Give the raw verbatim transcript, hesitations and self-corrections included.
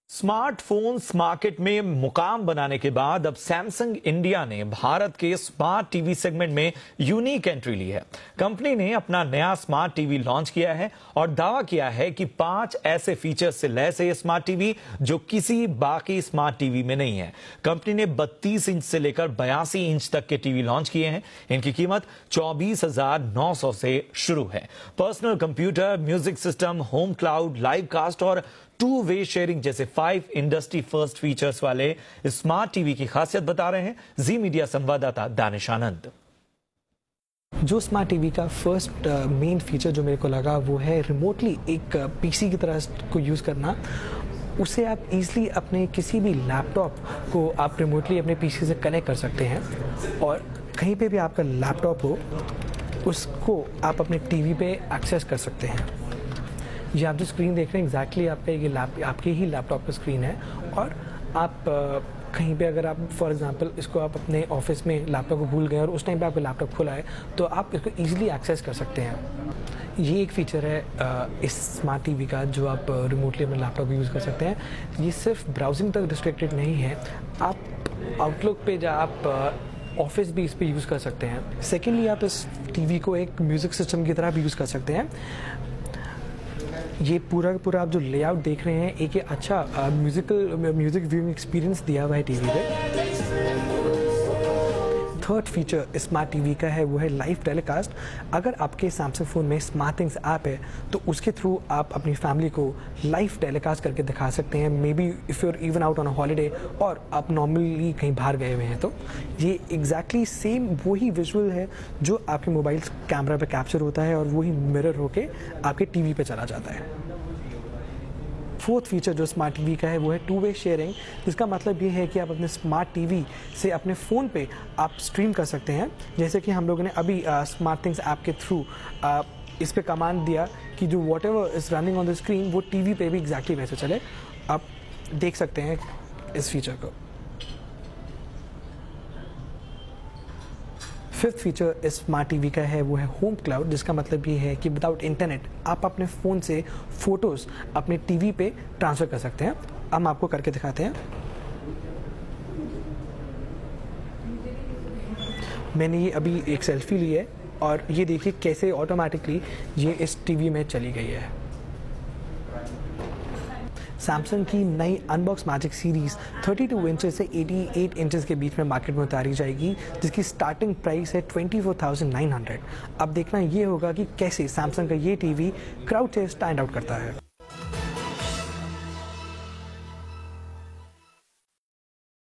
Smartphones market में मुकाम बनाने के बाद अब सैमसंग इंडिया ने भारत के स्मार्ट टीवी सेगमेंट में यूनिक एंट्री ली है। कंपनी ने अपना नया स्मार्ट टीवी लॉन्च किया है और दावा किया है कि पांच ऐसे फीचर्स से लैस है ये स्मार्ट टीवी जो किसी बाकी स्मार्ट टीवी में नहीं है। कंपनी ने बत्तीस इंच से लेकर बयासी इंच तक के टीवी लॉन्च किए हैं। इनकी कीमत चौबीस हजार नौ सौ से शुरू है। Personal computer, music system, home cloud, live cast और टू वे शेयरिंग जैसे फाइव इंडस्ट्री फर्स्ट फीचर्स वाले स्मार्ट टीवी की खासियत बता रहे हैं जी मीडिया संवाददाता दानिश आनंद। जो स्मार्ट टीवी का फर्स्ट मेन फीचर जो मेरे को लगा वो है रिमोटली एक पीसी की तरह को यूज़ करना। उससे आप इजीली अपने किसी भी लैपटॉप को आप रिमोटली अपने पीसी से कनेक्ट कर सकते हैं और कहीं पे भी आपका लैपटॉप हो उसको आप अपने टीवी पे एक्सेस कर सकते हैं। ये आप जो स्क्रीन देख रहे हैं एग्जैक्टली आपका ये लैप आपके ही लैपटॉप का स्क्रीन है और आप कहीं पे अगर आप फॉर एग्जांपल इसको आप अपने ऑफिस में लैपटॉप को भूल गए और उस टाइम पे आपका लैपटॉप खुला है तो आप इसको इजीली एक्सेस कर सकते हैं। ये एक फीचर है इस स्मार्ट टीवी का जो आप रिमोटली अपने लैपटॉप यूज़ कर सकते हैं। ये सिर्फ ब्राउजिंग तक रिस्ट्रिक्टेड नहीं है, आप आउटलुक पे जा आप ऑफिस भी इस पर यूज़ कर सकते हैं। सेकेंडली आप इस टीवी को एक म्यूज़िक सिस्टम की तरह भी यूज़ कर सकते हैं। ये पूरा पूरा आप जो लेआउट देख रहे हैं एक अच्छा म्यूजिकल म्यूजिक व्यूइंग एक्सपीरियंस दिया हुआ है टीवी पे। थर्ड फीचर स्मार्ट टीवी का है वो है लाइव टेलीकास्ट। अगर आपके सैमसंग फ़ोन में स्मार्ट थिंग्स ऐप है तो उसके थ्रू आप अपनी फैमिली को लाइव टेलीकास्ट करके दिखा सकते हैं। Maybe if you are even out on a holiday और आप नॉर्मली कहीं बाहर गए हुए हैं तो ये एग्जैक्टली सेम वही विजुअल है जो आपके मोबाइल कैमरा पे कैप्चर होता है और वही मिरर होके आपके टीवी पे चला जाता है। फोर्थ फीचर जो स्मार्ट टीवी का है वो है टू वे शेयरिंग, जिसका मतलब ये है कि आप अपने स्मार्ट टीवी से अपने फ़ोन पे आप स्ट्रीम कर सकते हैं। जैसे कि हम लोगों ने अभी स्मार्ट थिंग्स ऐप के थ्रू इस पे कमांड दिया कि जो whatever is running on the screen वो टीवी पे भी एग्जैक्टली वैसे चले। आप देख सकते हैं इस फीचर को। फिफ्थ फीचर इस स्मार्ट टीवी का है वो है होम क्लाउड, जिसका मतलब ये है कि विदाउट इंटरनेट आप अपने फ़ोन से फोटोज़ अपने टीवी पे ट्रांसफ़र कर सकते हैं। हम आपको करके दिखाते हैं। मैंने ये अभी एक सेल्फी ली है और ये देखिए कैसे ऑटोमेटिकली ये इस टीवी में चली गई है। सैमसंग की नई अनबॉक्स मैजिक सीरीज़ बत्तीस इंचेस से अठासी इंचेस के बीच में मार्केट में उतारी जाएगी, जिसकी स्टार्टिंग प्राइस है चौबीस हज़ार नौ सौ। अब देखना ये होगा कि कैसे सैमसंग का ये टीवी क्राउड से स्टैंड आउट करता है।